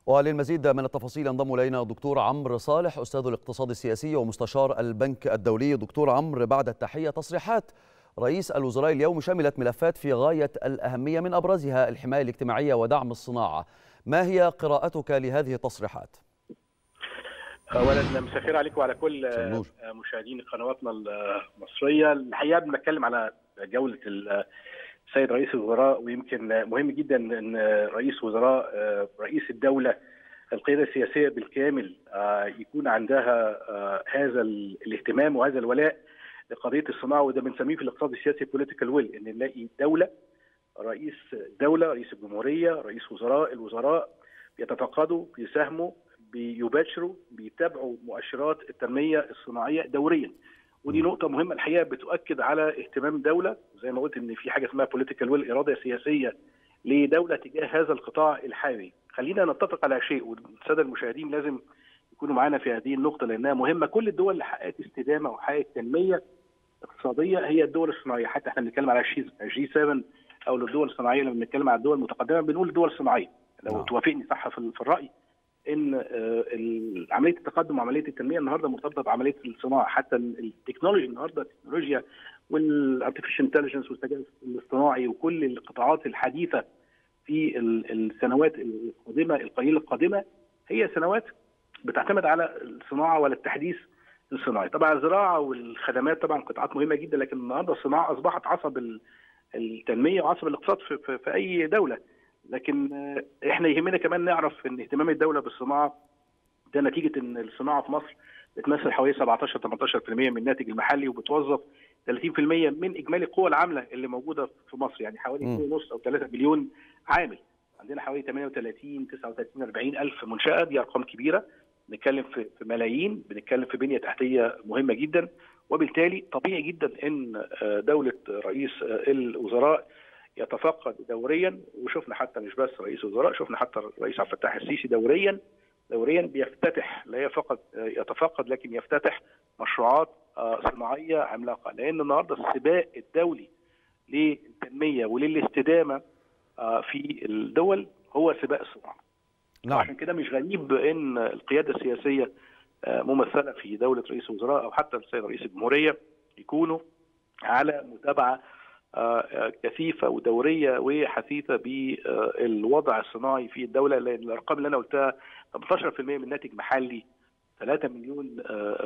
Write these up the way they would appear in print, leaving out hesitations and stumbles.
وللمزيد من التفاصيل ينضم إلينا الدكتور عمرو صالح أستاذ الاقتصاد السياسي ومستشار البنك الدولي. دكتور عمرو، بعد التحية، تصريحات رئيس الوزراء اليوم شملت ملفات في غاية الأهمية، من أبرزها الحماية الاجتماعية ودعم الصناعة. ما هي قراءتك لهذه التصريحات؟ اولا مساء الخير عليكم وعلى كل مشاهدين قنواتنا المصريه. الحقيقه بنتكلم على جوله السيد رئيس الوزراء، ويمكن مهم جدا ان رئيس وزراء رئيس الدوله القياده السياسيه بالكامل يكون عندها هذا الاهتمام وهذا الولاء لقضيه الصناعه، وده بنسميه في الاقتصاد السياسي بوليتيكال ويل، ان نلاقي دوله، رئيس دوله، رئيس الجمهوريه، رئيس وزراء، الوزراء بيتفقدوا، بيساهموا، بيباشروا، بيتابعوا مؤشرات التنميه الصناعيه دوريا. ودي نقطه مهمه الحقيقه بتؤكد على اهتمام دوله، زي ما قلت ان في حاجه اسمها بوليتيكال ويل، اراده سياسيه لدوله تجاه هذا القطاع الحيوي. خلينا نتفق على شيء، والساده المشاهدين لازم يكونوا معانا في هذه النقطه لانها مهمه. كل الدول اللي حققت استدامه وحققت تنميه اقتصاديه هي الدول الصناعيه. حتى احنا بنتكلم على جي 7 او الدول الصناعيه، لما بنتكلم على الدول المتقدمه بنقول الدول الصناعيه. لو توافقني صح في الراي ان عمليه التقدم وعمليه التنميه النهارده مرتبطه بعمليه الصناعه. حتى التكنولوجي النهارده، التكنولوجيا والارتفيشال انتليجنس والذكاء الاصطناعي وكل القطاعات الحديثه في السنوات القادمه القليله القادمه هي سنوات بتعتمد على الصناعه ولا التحديث الصناعي. طبعا الزراعه والخدمات طبعا قطاعات مهمه جدا، لكن النهارده الصناعه اصبحت عصب التنميه وعصب الاقتصاد في اي دوله. لكن احنا يهمنا كمان نعرف ان اهتمام الدوله بالصناعه ده نتيجه ان الصناعه في مصر بتمثل حوالي 17-18% من الناتج المحلي، وبتوظف 30% من اجمالي القوى العامله اللي موجوده في مصر، يعني حوالي 2.5 او 3 مليون عامل. عندنا حوالي 38 39 40 الف منشاه، دي ارقام كبيره. بنتكلم في ملايين، بنتكلم في بنيه تحتيه مهمه جدا. وبالتالي طبيعي جدا ان دوله رئيس الوزراء يتفقد دوريا، وشفنا حتى مش بس رئيس الوزراء، شفنا حتى الرئيس عبد الفتاح السيسي دوريا بيفتتح، لا فقط يتفقد لكن يفتتح مشروعات صناعيه عملاقه. لان النهارده السباق الدولي للتنميه وللاستدامه في الدول هو سباق الصناعه. نعم. عشان كده مش غريب ان القياده السياسيه ممثله في دوله رئيس الوزراء او حتى السيد رئيس الجمهوريه يكونوا على متابعه كثيفه ودوريه وحثيثه بالوضع الصناعي في الدوله. لان الارقام اللي انا قلتها 18% من ناتج محلي، 3 مليون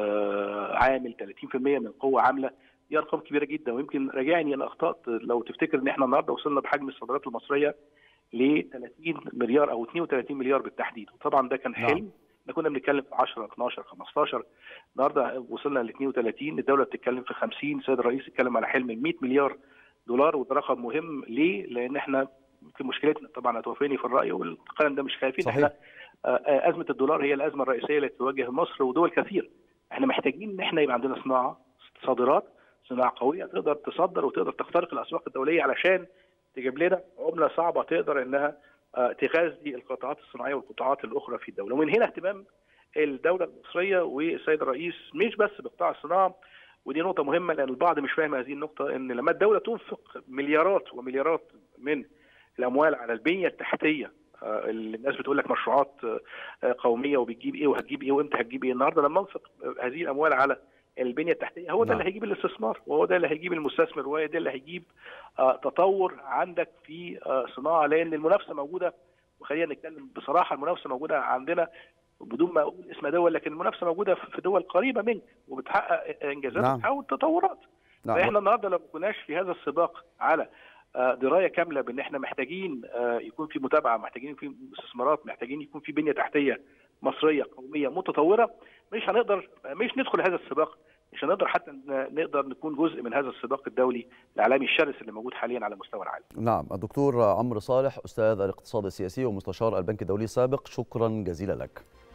عامل، 30% من قوه عامله، دي ارقام كبيره جدا. ويمكن راجعني انا اخطات لو تفتكر ان احنا النهارده وصلنا بحجم الصادرات المصريه ل 30 مليار او 32 مليار بالتحديد، وطبعا ده كان حلم. احنا كنا بنتكلم في 10 12 15، النهارده وصلنا ل 32. الدوله بتتكلم في 50. السيد الرئيس اتكلم على حلم ال 100 مليار دولار، وده رقم مهم. ليه؟ لان احنا في مشكلتنا، طبعا هتوافقني في الراي والقلم ده مش خايفين، احنا ازمه الدولار هي الازمه الرئيسيه التي تواجه مصر ودول كثير. احنا محتاجين ان احنا يبقى عندنا صناعه، صادرات، صناعه قويه تقدر تصدر وتقدر تخترق الاسواق الدوليه علشان تجيب لنا عمله صعبه تقدر انها تغذي القطاعات الصناعيه والقطاعات الاخرى في الدوله. ومن هنا اهتمام الدوله المصريه والسيد الرئيس مش بس بقطاع الصناعه. ودي نقطه مهمه لان البعض مش فاهم هذه النقطه، ان لما الدوله تنفق مليارات ومليارات من الاموال على البنيه التحتيه، اللي الناس بتقول لك مشروعات قوميه وبتجيب ايه وهتجيب ايه وامتى هتجيب ايه، النهارده لما انفق هذه الاموال على البنيه التحتيه هو ده اللي هيجيب الاستثمار، وهو ده اللي هيجيب المستثمر، وهو ده اللي هيجيب تطور عندك في صناعه. لان المنافسه موجوده، وخلينا نتكلم بصراحه، المنافسه موجوده عندنا بدون ما اقول اسم دول، لكن المنافسه موجوده في دول قريبه منك وبتحقق انجازات وبتحقق تطورات. فاحنا النهارده لو ما كناش في هذا السباق على درايه كامله بان احنا محتاجين يكون في متابعه، محتاجين في استثمارات، محتاجين يكون في بنيه تحتيه مصريه قوميه متطوره، مش ندخل هذا السباق، مش هنقدر حتى نقدر نكون جزء من هذا السباق الدولي العالمي الشرس اللي موجود حاليا على مستوى العالم. نعم. الدكتور عمرو صالح أستاذ الاقتصاد السياسي ومستشار البنك الدولي السابق، شكرا جزيلا لك.